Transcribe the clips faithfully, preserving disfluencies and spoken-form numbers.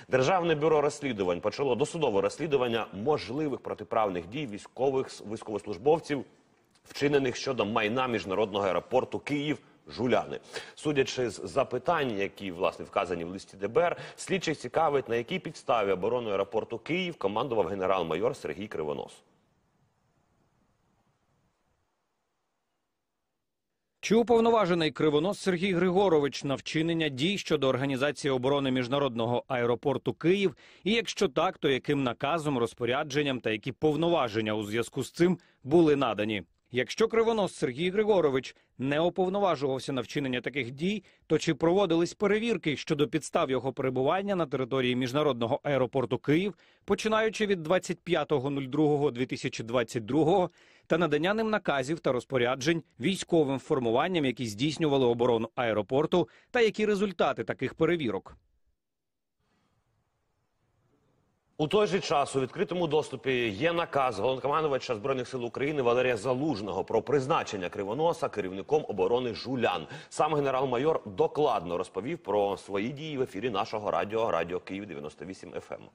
Державне бюро розслідувань почало досудове розслідування можливих протиправних дій військових військовослужбовців, вчинених щодо майна міжнародного аеропорту Київ-Жуляни. Судячи з запитань, які, власне, вказані в листі Д Б Р, слідчих цікавить, на якій підставі обороною аеропорту Київ командував генерал-майор Сергій Кривонос. Чи уповноважений Кривонос Сергій Григорович на вчинення дій щодо організації оборони міжнародного аеропорту Київ? І якщо так, то яким наказом, розпорядженням та які повноваження у зв'язку з цим були надані? Якщо Кривонос Сергій Григорович не уповноважувався на вчинення таких дій, то чи проводились перевірки щодо підстав його перебування на території міжнародного аеропорту Київ, починаючи від двадцять п'ятого другого дві тисячі двадцять другого, та надання ним наказів та розпоряджень військовим формуванням, які здійснювали оборону аеропорту, та які результати таких перевірок? У той же час у відкритому доступі є наказ головнокомандувача Збройних сил України Валерія Залужного про призначення Кривоноса керівником оборони Жулян. Сам генерал-майор докладно розповів про свої дії в ефірі нашого радіо, Радіо Київ дев'яносто вісім Еф Ем.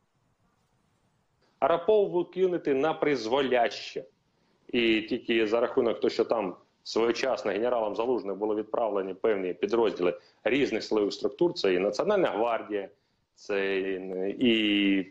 Аеропорт викинути на призволяще. І тільки за рахунок того, що там своєчасно генералом Залужним були відправлені певні підрозділи різних силових структур, це і Національна гвардія, це і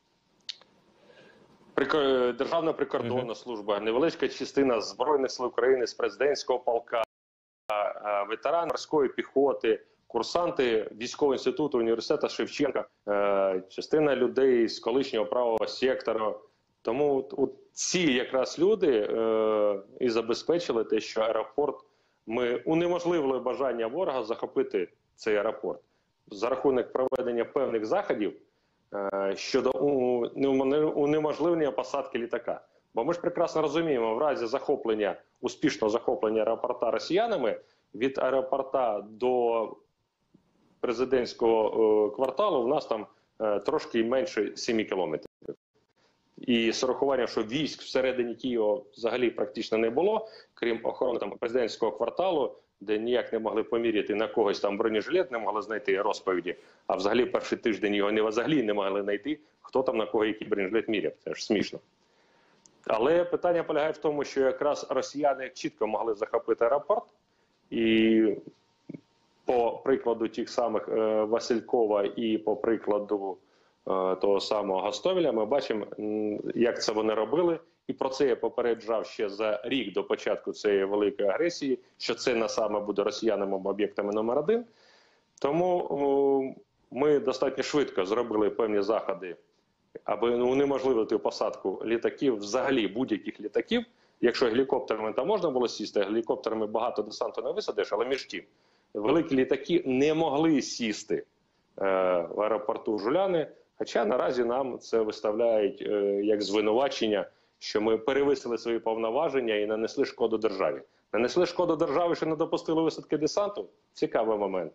Державна прикордонна служба, невеличка частина Збройних сил України з президентського полка, ветерани морської піхоти, курсанти військового інституту університету Шевченка, частина людей з колишнього правого сектору. Тому от ці якраз люди е, і забезпечили те, що аеропорт, ми унеможливили бажання ворога захопити цей аеропорт за рахунок проведення певних заходів е, щодо унеможливлення посадки літака. Бо ми ж прекрасно розуміємо, в разі захоплення, успішного захоплення аеропорта росіянами, від аеропорта до президентського е, кварталу в нас там е, трошки менше семи кілометрів. І з урахуванням, що військ всередині Києва взагалі практично не було, крім охорони там президентського кварталу, де ніяк не могли поміряти на когось там бронежилет, не могли знайти розповіді, а взагалі перший тиждень його не взагалі не могли знайти, хто там на кого який бронежилет міряв. Це ж смішно. Але питання полягає в тому, що якраз росіяни чітко могли захопити аеропорт, і по прикладу тих самих е, Василькова і по прикладу того самого Гостомеля, ми бачимо, як це вони робили. І про це я попереджав ще за рік до початку цієї великої агресії, що це на саме буде росіянами об'єктами номер один. Тому ми достатньо швидко зробили певні заходи, аби унеможливити посадку літаків, взагалі будь-яких літаків. Якщо гелікоптерами там можна було сісти, гелікоптерами багато десанту не висадиш, але між тим, великі літаки не могли сісти е, в аеропорту Жуляни. Хоча наразі нам це виставляють е, як звинувачення, що ми перевисили свої повноваження і нанесли шкоду державі. Нанесли шкоду державі, що не допустили висадки десанту? Цікавий момент.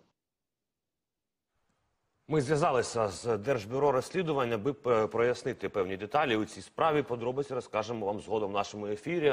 Ми зв'язалися з Держбюро розслідування, аби прояснити певні деталі у цій справі. Подробиці розкажемо вам згодом в нашому ефірі.